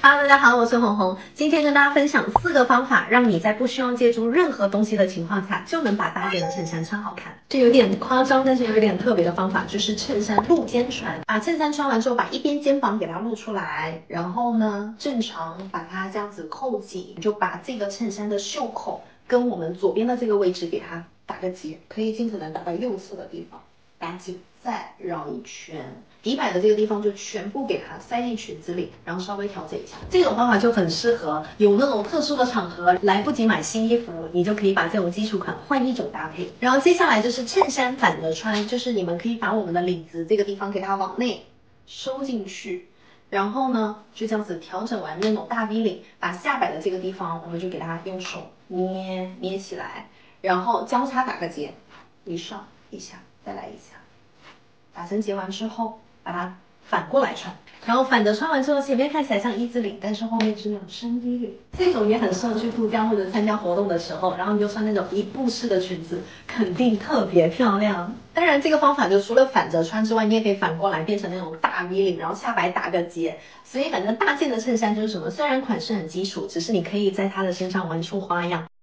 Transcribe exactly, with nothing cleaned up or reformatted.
Hello， 大家好，我是红红。今天跟大家分享四个方法，让你在不需要借助任何东西的情况下，就能把大件的衬衫穿好看。这有点夸张，但是有点特别的方法，就是衬衫露肩穿。把衬衫穿完之后，把一边肩膀给它露出来，然后呢，正常把它这样子扣紧，就把这个衬衫的袖口跟我们左边的这个位置给它打个结，可以尽可能打到右侧的地方。打紧，再绕一圈，底摆的这个地方就全部给它塞进裙子里，然后稍微调整一下。这种方法就很适合有那种特殊的场合，来不及买新衣服，你就可以把这种基础款换一种搭配。然后接下来就是衬衫反着穿，就是你们可以把我们的领子这个地方给它往内收进去，然后呢就这样子调整完那种大 V 领，把下摆的这个地方我们就给它用手捏捏起来，然后交叉打个结，一上一下。再来一下，打成结完之后，把它反过来穿，然后反着穿完之后，前面看起来像一字领，但是后面是那种深 V 领，这种也很适合去度假或者参加活动的时候，然后你就穿那种一步式的裙子，肯定特别漂亮。当然，这个方法就除了反着穿之外，你也可以反过来变成那种大 V 领，然后下摆打个结。所以反正大件的衬衫就是什么，虽然款式很基础，只是你可以在它的身上玩出花样。